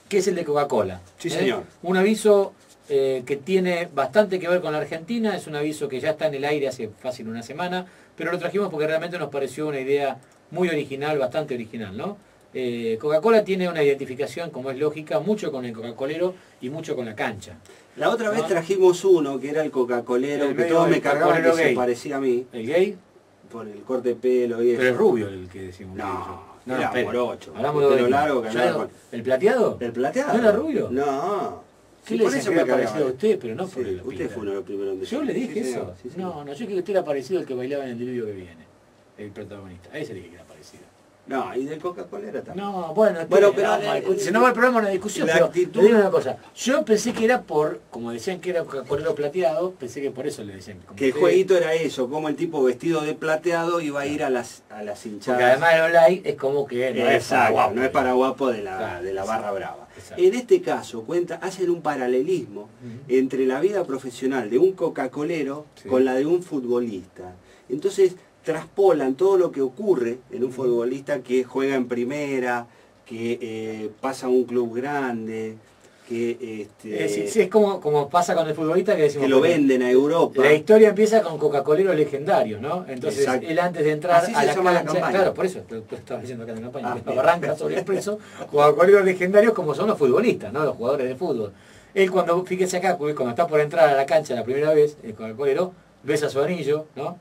que es el de Coca-Cola. Sí, señor. Un aviso que tiene bastante que ver con la Argentina, es un aviso que ya está en el aire hace fácil una semana, pero lo trajimos porque realmente nos pareció una idea muy original, bastante original, ¿no? Coca-Cola tiene una identificación, como es lógica, mucho con el Coca-Colero y mucho con la cancha. La otra vez trajimos uno que era el Coca-Colero, que todos me cargaban que se parecía a mí. ¿El gay? Por el corte de pelo y eso. Pero es rubio el que decimos. No, era morocho. Hablamos de pelo largo que andaba ¿El plateado? ¿El plateado? ¿No era rubio? No. Sí, le decía que era parecido a usted, pero no por el usted fue uno de los primeros en decir. Yo le dije eso. Sí, no, yo creo que usted era parecido al que bailaba en el delirio que viene. El protagonista. A ese le dije que era parecido. No, y del Coca-Cola era también. No, bueno, pero se nos va el programa una discusión, pero le digo una cosa. Yo pensé que era por, como decían que era Coca-Colero plateado, pensé que por eso le decían. Que el jueguito era eso, como el tipo vestido de plateado iba a ir a las hinchadas. Porque además el online es como que no es para guapo. No es para guapo de la barra brava. Exacto. En este caso, hacen un paralelismo entre la vida profesional de un Coca-Colero con la de un futbolista. Entonces, traspolan todo lo que ocurre en un futbolista que juega en primera, que pasa a un club grande, que... sí, es como pasa con el futbolista que decimos... Que lo venden a Europa. La historia empieza con Coca-Coleros legendarios, ¿no? Entonces, exacto, él antes de entrar así a la cancha... Claro, por eso, tú estabas diciendo acá en la campaña, arranca sobre expreso, Coca-Coleros legendarios como son los futbolistas, ¿no? Los jugadores de fútbol. Él cuando, fíjese acá, cuando está por entrar a la cancha la primera vez, el Coca-Colero, besa su anillo, ¿no?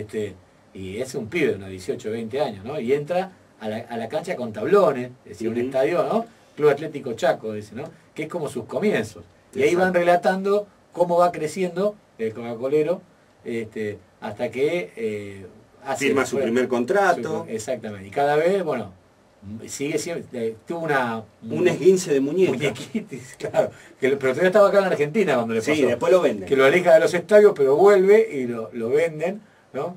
Y es un pibe de unos 18, 20 años, ¿no? Y entra a la cancha con tablones, es decir, un estadio, ¿no? Club Atlético Chaco, ese, ¿no? Que es como sus comienzos. Y ahí van relatando cómo va creciendo el Coca-Colero hasta que firma su primer contrato. Exactamente. Y cada vez, bueno, sigue siempre, tuvo un esguince de muñequitis, claro. Pero todavía estaba acá en Argentina cuando le pasó. Sí, después lo venden. Que lo aleja de los estadios, pero vuelve y lo venden, ¿no?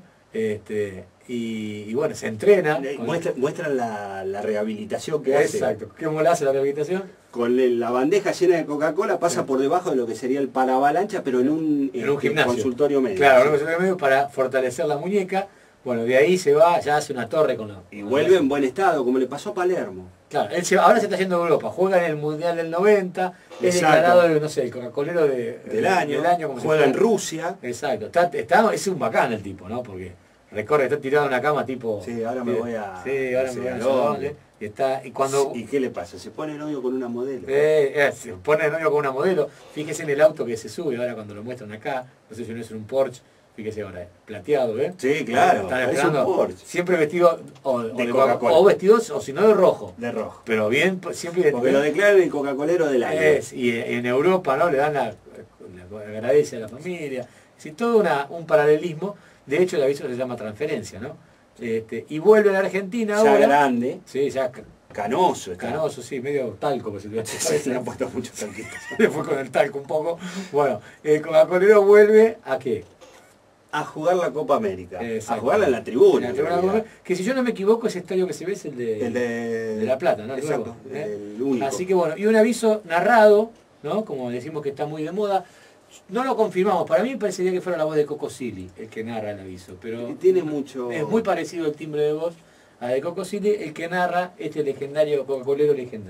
Y bueno, se entrena. Muestran la rehabilitación que hace. Exacto. ¿Cómo le hace la rehabilitación? Con la bandeja llena de Coca-Cola pasa por debajo de lo que sería el paravalancha, pero en un gimnasio. Consultorio médico. Claro, en un consultorio médico para fortalecer la muñeca. Bueno, de ahí se va, ya hace una torre con y vuelve en buen estado, como le pasó a Palermo. Claro, ahora se está yendo a Europa, juega en el Mundial del 90, es declarado, no sé, el Coca-Colero del año como juega en Rusia. Exacto, es un bacán el tipo, ¿no? Porque recorre, está tirado en una cama tipo... Sí, ahora me voy a... Sí, ahora me voy a dónde. ¿Y qué le pasa? ¿Se pone novio con una modelo? Se pone novio con una modelo. Fíjese en el auto que se sube ahora cuando lo muestran acá. No sé si no es un Porsche. Fíjese ahora, plateado, ¿eh? Sí, claro. Están esperando, siempre vestido de Coca-Cola. O vestidos, o si no de rojo. De rojo. Pero bien, siempre... Porque lo declaran el Coca-Colero del año. Y en Europa, ¿no? Le dan agradece a la familia. Es todo un paralelismo. De hecho, el aviso se llama transferencia, ¿no? Y vuelve a la Argentina ahora. Ya grande. Sí, ya canoso. Canoso, sí, medio talco. Pues, se le han puesto muchos talquitos. Le fue con el talco un poco. Bueno, el Coca-Colero vuelve ¿a qué? A jugar la Copa América. A jugarla en la tribuna. Que si yo no me equivoco, ese estadio que se ve es el de La Plata, ¿no? Exacto, el único. Así que bueno, y un aviso narrado, ¿no? Como decimos que está muy de moda. No lo confirmamos, para mí parecería que fuera la voz de Coco Silly el que narra el aviso, pero tiene mucho... es muy parecido el timbre de voz a de Coco Silly, el que narra este legendario Coca-Colero legendario.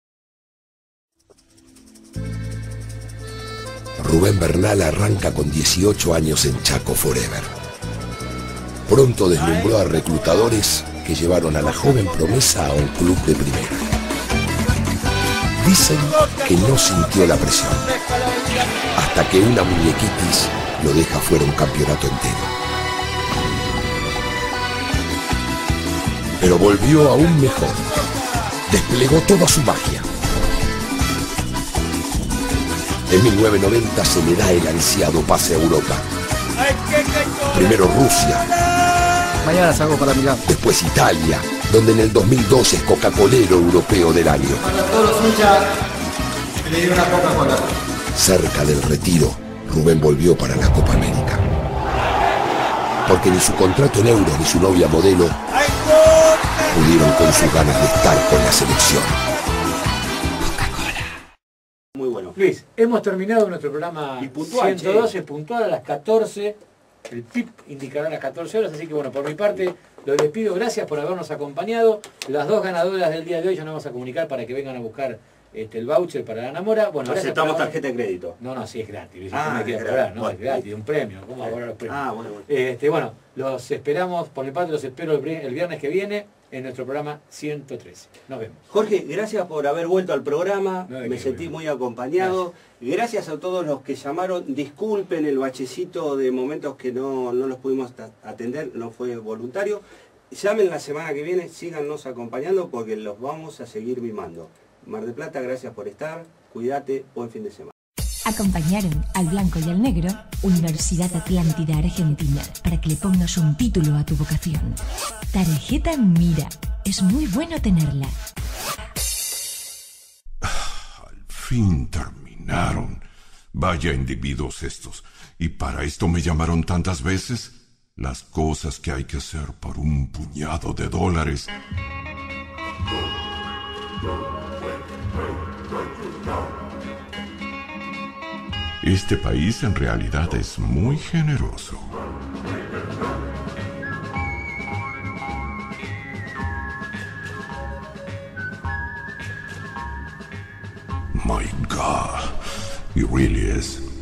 Rubén Bernal arranca con 18 años en Chaco Forever. Pronto deslumbró a reclutadores que llevaron a la joven promesa a un club de primera. Dicen que no sintió la presión, hasta que una muñequitis lo deja fuera un campeonato entero. Pero volvió aún mejor. Desplegó toda su magia. En 1990 se le da el ansiado pase a Europa. Primero Rusia. Mañana salgo para Milán. Después Italia, donde en el 2002 es Coca-Colero Europeo del año. Para todos los hinchas, le di una Coca-Cola. Cerca del retiro, Rubén volvió para la Copa América. Porque ni su contrato en euros ni su novia modelo pudieron con sus ganas de estar con la selección. Muy bueno. Luis, hemos terminado nuestro programa y puntual, 112, puntual a las 14. El PIP indicará las 14 horas, así que bueno, por mi parte los despido. Gracias por habernos acompañado. Las dos ganadoras del día de hoy ya nos vamos a comunicar para que vengan a buscar el voucher para la Namora. Bueno, aceptamos tarjeta de crédito. No, sí es gratis. Ah, me quiero cobrar, no, es gratis, un premio. ¿Cómo va a cobrar los premios? Ah, bueno. Bueno, los esperamos, por mi parte los espero el viernes que viene en nuestro programa 113. Nos vemos. Jorge, gracias por haber vuelto al programa, me sentí muy acompañado. Gracias a todos los que llamaron, disculpen el bachecito de momentos que no los pudimos atender, no fue voluntario. Llamen la semana que viene, síganos acompañando porque los vamos a seguir mimando. Mar del Plata, gracias por estar, cuídate, buen fin de semana. Acompañaron al blanco y al negro, Universidad Atlántida Argentina, para que le pongas un título a tu vocación. Tarjeta Mira, es muy bueno tenerla. Al fin terminaron. Vaya individuos estos. ¿Y para esto me llamaron tantas veces? Las cosas que hay que hacer por un puñado de dólares. Este país en realidad es muy generoso. My God, it really is.